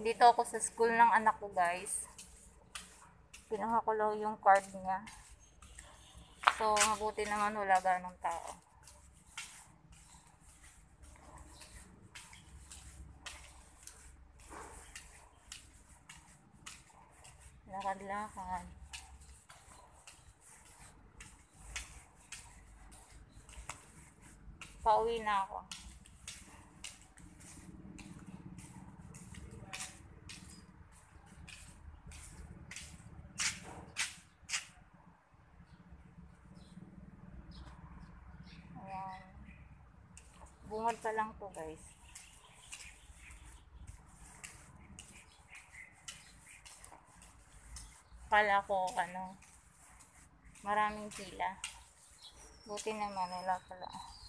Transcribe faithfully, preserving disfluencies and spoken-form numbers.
Dito ako sa school ng anak ko, guys. Pinuha ko lang yung card niya. So, mabuti naman wala ganong tao. Lakad-lakad. Pauwi na ako. Ayan. Bungad pa lang to, guys. Kala ko, ano, maraming pila. Buti naman, wala pala.